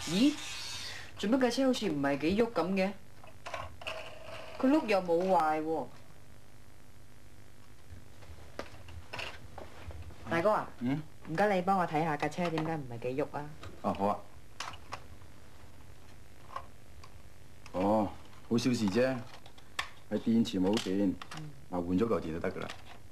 咦？做乜架車好似唔係幾喐咁嘅？佢轆又冇壞喎。大哥啊，唔該你幫我睇下架車點解唔係幾喐啊？ 哦，好啊。哦，好小事啫，係電池冇電，嗱換咗嚿電就得㗎啦。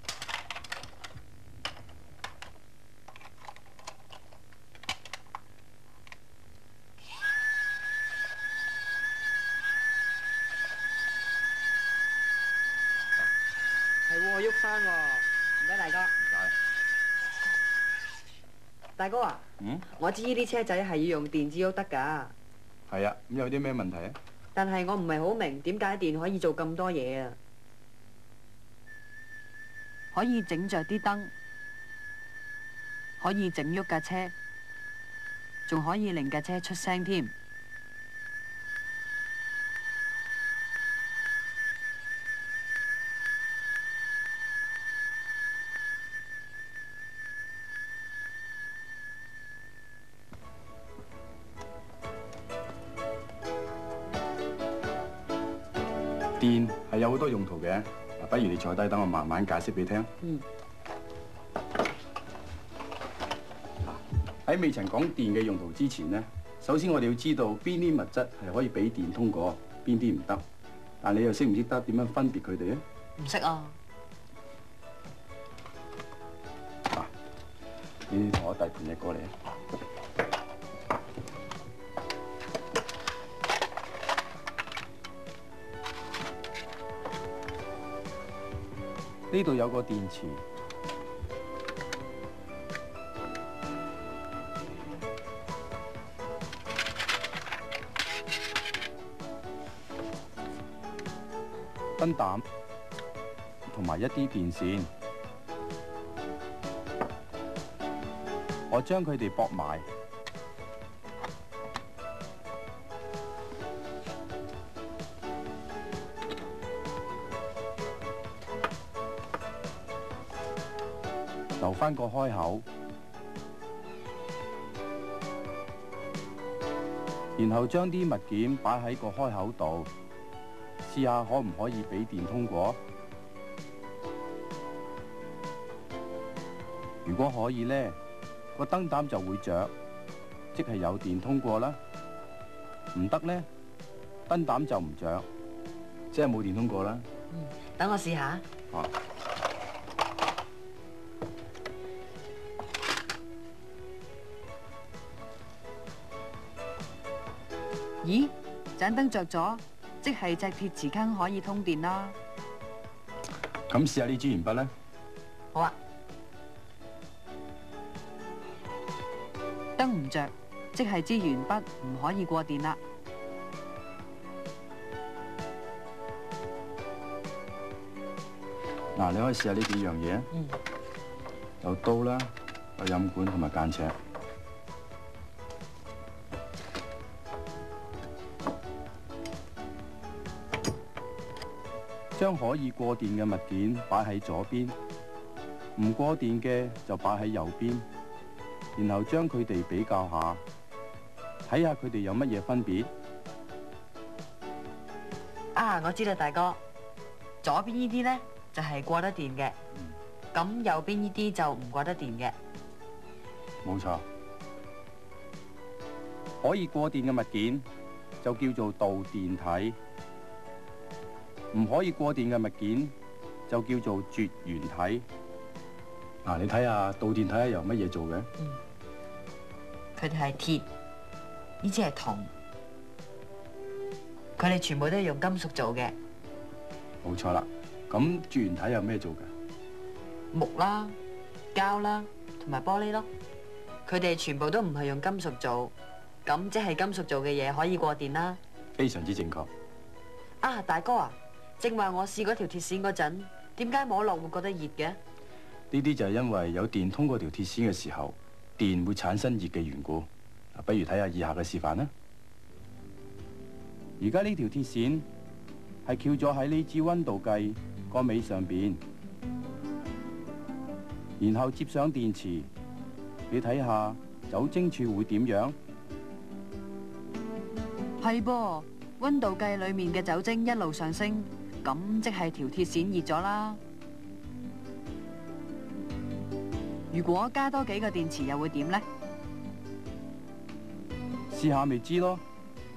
係喎，喐翻喎，唔該大哥。 唔該。 大哥啊，我知呢啲車仔係要用電至喐得㗎。 係啊，咁有啲咩問題啊？ 但係我唔係好明點解電可以做咁多嘢啊？可以整着啲燈，可以整喐架車，仲可以令架車出聲添。 電係有好多用途嘅，不如你坐低等我慢慢解釋俾你聽。喺未曾講電嘅用途之前呢，首先我哋要知道邊啲物質係可以俾電通過，邊啲唔得。但你又識唔識得點樣分別佢哋啊？ 唔識啊！ 嗱，你同我遞盤嘢過嚟啊！呢度有個電池，燈膽同埋一啲電線，我將佢哋駁埋。留返個開口，然後將啲物件擺喺個開口度，試下可唔可以俾電通過。如果可以呢，個燈膽就會着，即係有電通過啦。唔得呢，燈膽就唔着，即係冇電通過啦。 等我試下。咦，盞燈着咗，即係隻鐵匙羹可以通電啦。 咁試下呢支鉛筆咧。 好啊。燈唔着，即係支鉛筆唔可以過電啦。 嗱，你可以試下呢幾樣嘢。有刀啦，有飲管同埋間尺。將可以過電嘅物件擺喺左邊，唔過電嘅就擺喺右邊，然後將佢哋比較下，睇下佢哋有乜嘢分別。 啊，我知啦，大哥，左邊呢啲呢就係過得電嘅，咁右邊呢啲就唔過得電嘅。 冇錯，可以過電嘅物件就叫做導電體。唔可以過電嘅物件就叫做絕緣體。嗱，你睇下導電體係由乜嘢做嘅？ 佢哋係鐵，呢支係銅，佢哋全部都係用金屬做嘅。 冇錯啦。咁絕緣體有咩做嘅？ 木啦、膠啦，同埋玻璃咯。佢哋全部都唔係用金屬做，咁即係金屬做嘅嘢可以過電啦。 非常之正確。 啊，大哥啊！正話我試嗰條鐵線嗰陣，點解摸落會覺得熱嘅？ 呢啲就係因為有電通過條鐵線嘅時候，電會產生熱嘅緣故。不如睇下以下嘅示範啦。而家呢條鐵線係翹咗喺呢支溫度計個尾上邊，然後接上電池。你睇下酒精柱會點樣？ 係噃，溫度計裡面嘅酒精一路上升，咁即係條鐵線熱咗啦。如果加多幾個電池又會點呢？ 試下咪知咯。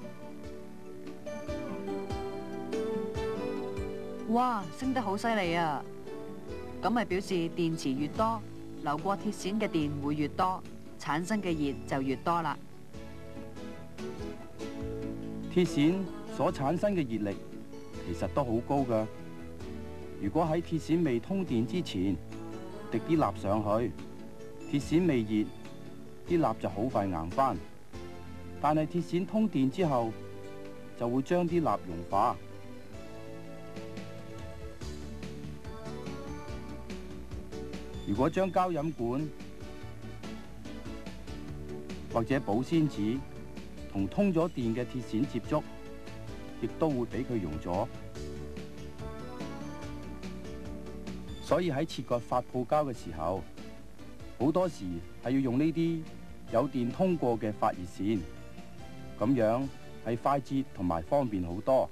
哇，升得好犀利啊！咁咪表示電池越多，流過鐵線嘅電會越多，產生嘅熱就越多啦。 鐵線所產生嘅熱力其實都好高㗎。如果喺鐵線未通電之前滴啲蠟上去，鐵線未熱，啲蠟就好快硬返。但係鐵線通電之後，就會將啲蠟融化。如果將膠飲管或者保鮮紙同通咗電嘅鐵線接觸，亦都會俾佢溶咗。所以喺切割發泡膠嘅時候，好多時係要用呢啲有電通過嘅發熱線，咁樣係快捷同埋方便好多。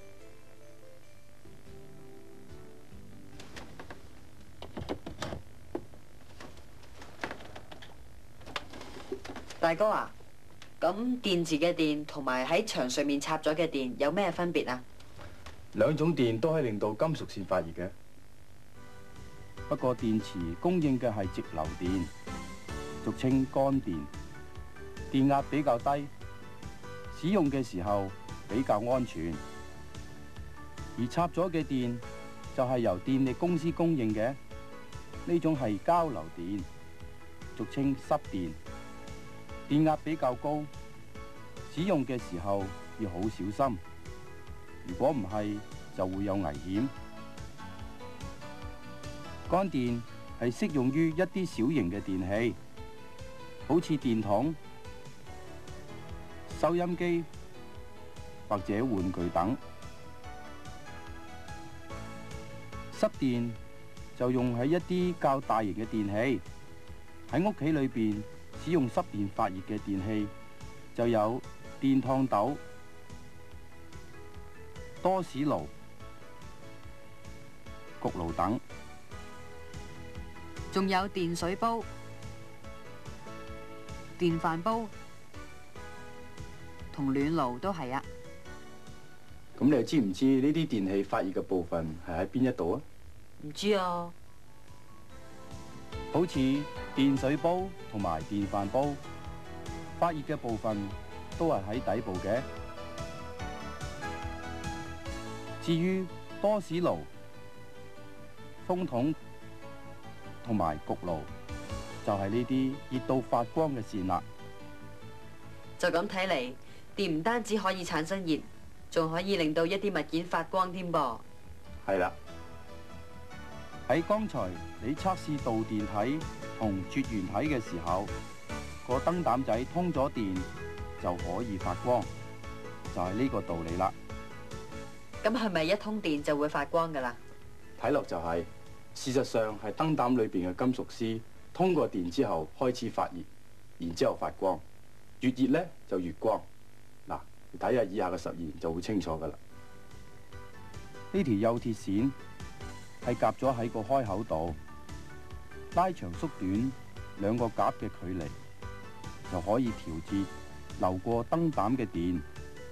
大哥啊，咁電池嘅電同埋喺牆上面插咗嘅電有咩分別啊？ 兩種電都可以令到金屬線發熱嘅，不過電池供應嘅係直流電，俗稱乾電，電壓比較低，使用嘅時候比較安全。而插咗嘅電就係由電力公司供應嘅，呢種係交流電，俗稱濕電。電壓比較高，使用嘅時候要好小心。如果唔係，就會有危險。乾電係適用於一啲小型嘅電器，好似電筒、收音機或者玩具等。濕電就用喺一啲較大型嘅電器，喺屋企裏邊使用濕電發熱嘅電器就有電燙斗、多士爐、焗爐等， 仲有電水煲、電飯煲同暖爐都係啊。 咁你又知唔知呢啲電器發熱嘅部分係喺邊一度啊？ 唔知啊。 好似電水煲同埋電飯煲，發熱嘅部分都係喺底部嘅。至於多士爐、風筒同埋焗爐，就係呢啲熱到發光嘅線啦。 就咁睇嚟，電唔單止可以產生熱，仲可以令到一啲物件發光添噃。 係啦。喺剛才你測試導電體同絕緣體嘅時候，個燈膽仔通咗電就可以發光，就係呢個道理啦。 咁係咪一通電就會發光㗎啦？ 睇落就係，事實上係燈膽裏邊嘅金屬絲通過電之後開始發熱，然之後發光。越熱呢就越光。嗱，你睇下以下嘅實驗就會清楚㗎啦。呢條幼鐵線係夾咗喺個開口度，拉長縮短兩個夾嘅距離，就可以調節流過燈膽嘅電。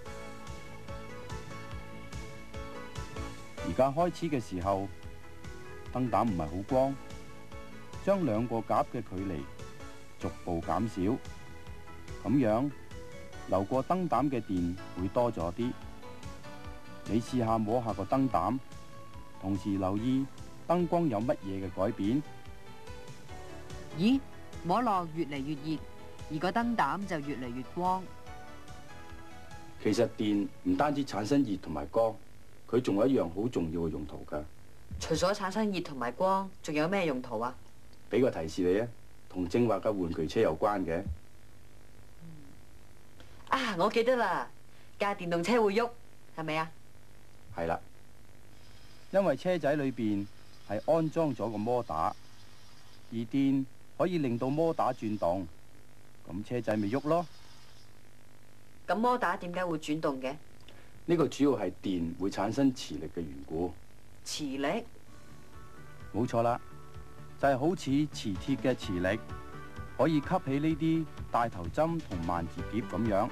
而家開始嘅時候，燈膽唔係好光，將兩個夾嘅距離逐步減少，咁樣流過燈膽嘅電會多咗啲。你試下摸下個燈膽，同時留意燈光有乜嘢嘅改變。 咦，摸落越嚟越熱，而個燈膽就越嚟越光。 其實電唔單止產生熱同埋光，佢仲有一樣好重要嘅用途㗎。 除咗產生熱同埋光，仲有咩用途啊？ 俾個提示你啊，同正話嘅玩具車有關嘅。 啊，我記得啦，架電動車會喐，係咪啊？ 係啦，因為車仔裏邊係安裝咗個摩打，而電可以令到摩打轉動，咁車仔咪喐咯。 咁摩打點解會轉動嘅？ 呢個主要係電會產生磁力嘅緣故。 磁力？ 冇錯啦，就係好似磁鐵嘅磁力，可以吸起呢啲大頭針同萬字夾咁樣。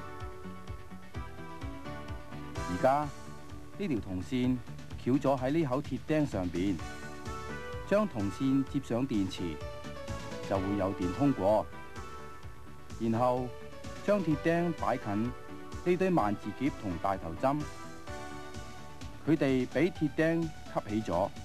而家呢條銅線翹咗喺呢口鐵釘上邊，將銅線接上電池，就會有電通過。然後將鐵釘擺近呢堆萬字夾同大頭針，佢哋俾鐵釘吸起咗。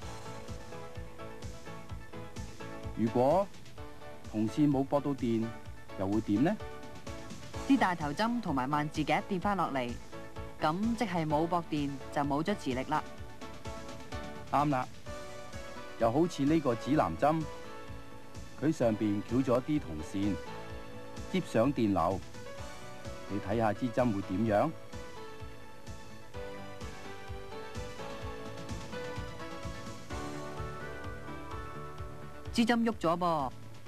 如果銅線冇駁到電，又會點呢？ 啲大頭針同埋萬字夾跌翻落嚟，咁即係冇駁電就冇咗磁力啦。 啱啦，又好似呢個指南針，佢上邊翹咗啲銅線，接上電流。你睇下支針會點樣？ 支針喐咗噃，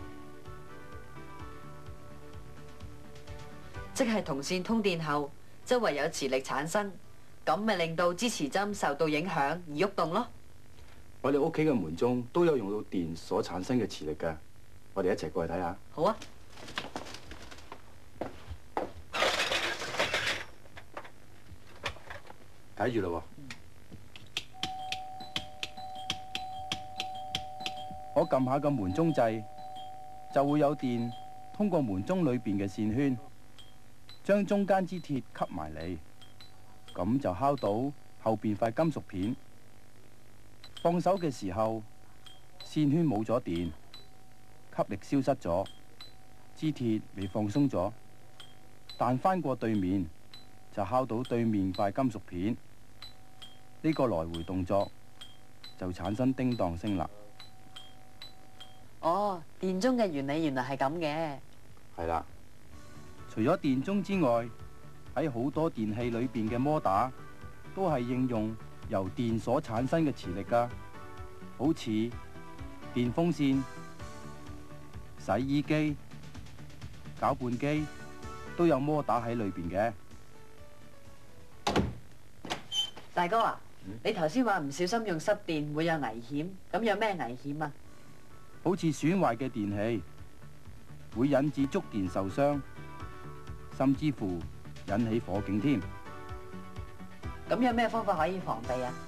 即係銅線通電後，周圍有磁力產生，咁咪令到支磁針受到影響而喐動咯。 我哋屋企嘅門鐘都有用到電所產生嘅磁力㗎，我哋一齊過去睇下。 好啊。 睇住咯喎，我撳下個門鐘掣，就會有電通過門鐘裏邊嘅線圈，將中間支鐵吸埋嚟，咁就敲到後邊塊金屬片。放手嘅時候，線圈冇咗電，吸力消失咗，支鐵被放鬆咗，彈翻過對面，就敲到對面塊金屬片。呢個來回動作就產生叮當聲啦。 哦，電鐘嘅原理原來係咁嘅。 係啦，除咗電鐘之外，喺好多電器裏邊嘅摩打都係應用由電所產生嘅磁力㗎，好似電風扇、洗衣機、攪拌機都有摩打喺裏邊嘅。 大哥啊，你頭先話唔小心用濕電會有危險，咁有咩危險啊？ 好似損壞嘅電器會引致觸電受傷，甚至乎引起火警添。 咁有咩方法可以防備啊？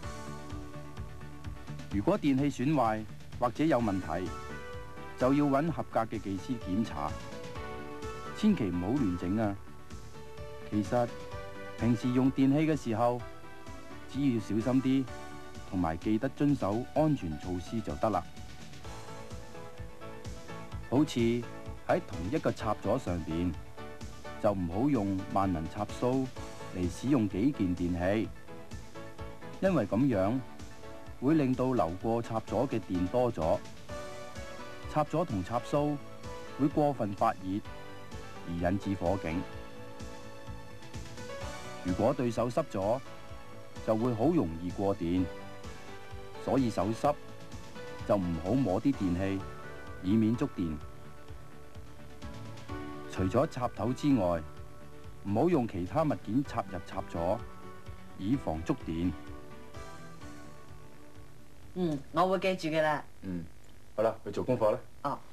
如果電器損壞或者有問題，就要揾合格嘅技師檢查，千祈唔好亂整啊！其實平時用電器嘅時候，只要小心啲，同埋記得遵守安全措施就得啦。好似喺同一個插座上邊，就唔好用萬能插蘇嚟使用幾件電器，因為咁樣會令到流過插座嘅電多咗，插座同插蘇會過分發熱而引致火警。如果對手濕咗，就會好容易過電，所以手濕就唔好摸啲電器，以免觸電。除咗插頭之外，唔好用其他物件插入插座，以防觸電。 我會記住嘅啦。 好啦，去做功課啦。 哦。